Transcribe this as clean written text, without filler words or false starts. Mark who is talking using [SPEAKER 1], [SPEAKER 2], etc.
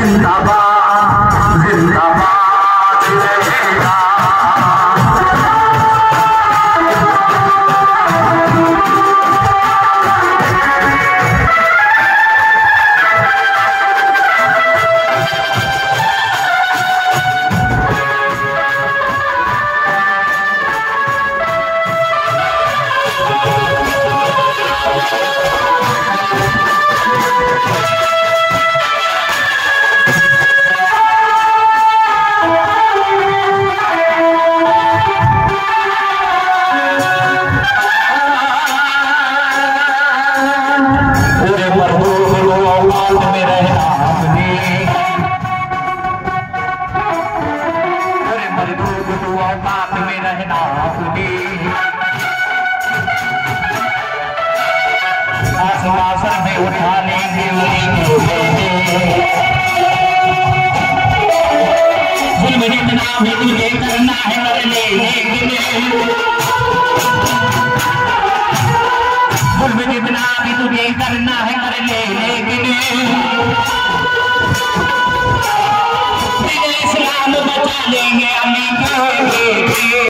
[SPEAKER 1] जिंदाबाद जिंदाबाद रहेगा। आसमान में उठा लेंगे जुल्म जितना भी तुझे करना है कर लेंगे, जुल्म जितना भी तुझे करना है कर लेंगे। इस्लाम बचा लेंगे अली के